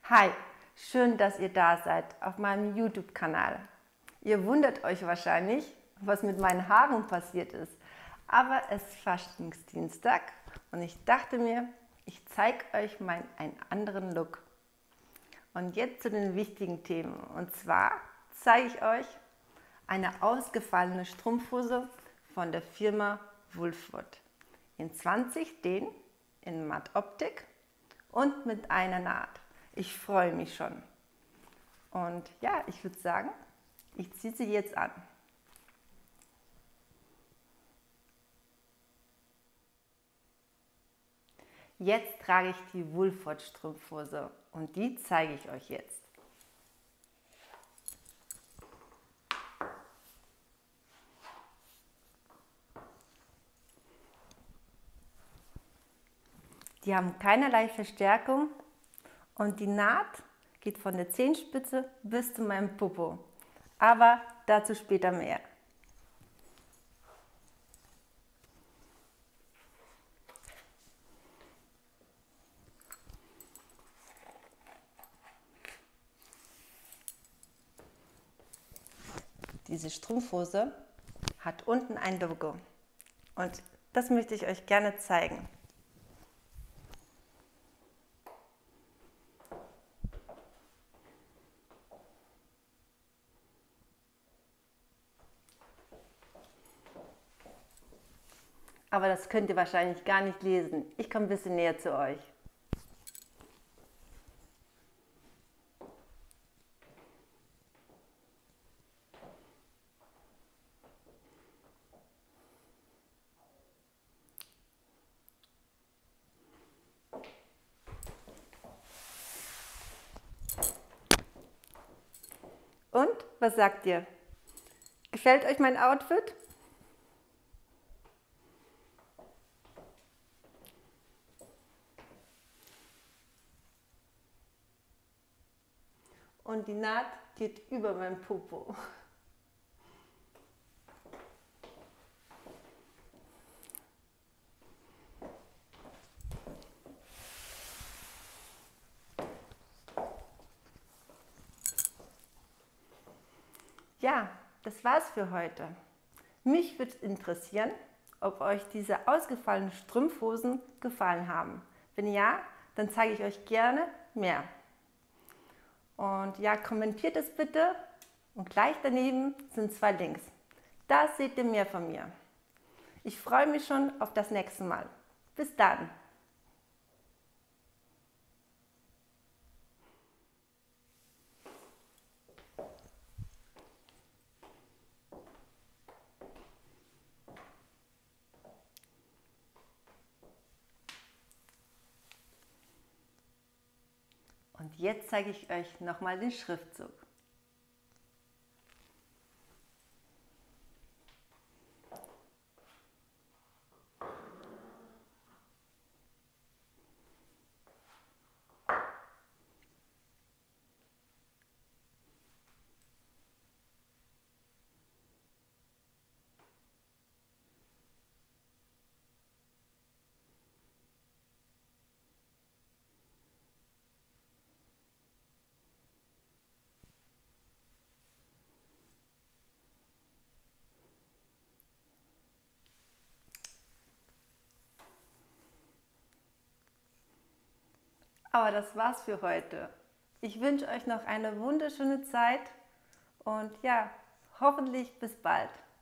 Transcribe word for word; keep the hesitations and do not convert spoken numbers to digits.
Hi, schön, dass ihr da seid auf meinem YouTube-Kanal. Ihr wundert euch wahrscheinlich, was mit meinen Haaren passiert ist, aber es ist Faschingsdienstag und ich dachte mir, ich zeige euch meinen einen anderen Look. Und jetzt zu den wichtigen Themen, und zwar zeige ich euch eine ausgefallene Strumpfhose von der Firma Wolfwood in zwanzig D in Mattoptik und mit einer Naht. Ich freue mich schon. Und ja, ich würde sagen, ich ziehe sie jetzt an. Jetzt trage ich die Wolfwood Strumpfhose und die zeige ich euch jetzt. Die haben keinerlei Verstärkung und die Naht geht von der Zehenspitze bis zu meinem Popo. Aber dazu später mehr. Diese Strumpfhose hat unten ein Logo und das möchte ich euch gerne zeigen. Aber das könnt ihr wahrscheinlich gar nicht lesen. Ich komme ein bisschen näher zu euch. Und, was sagt ihr? Gefällt euch mein Outfit? Und die Naht geht über mein Popo. Ja, das war's für heute. Mich würde interessieren, ob euch diese ausgefallenen Strumpfhosen gefallen haben. Wenn ja, dann zeige ich euch gerne mehr. Und ja, kommentiert es bitte und gleich daneben sind zwei Links. Da seht ihr mehr von mir. Ich freue mich schon auf das nächste Mal. Bis dann! Und jetzt zeige ich euch nochmal den Schriftzug. Aber das war's für heute. Ich wünsche euch noch eine wunderschöne Zeit und ja, hoffentlich bis bald.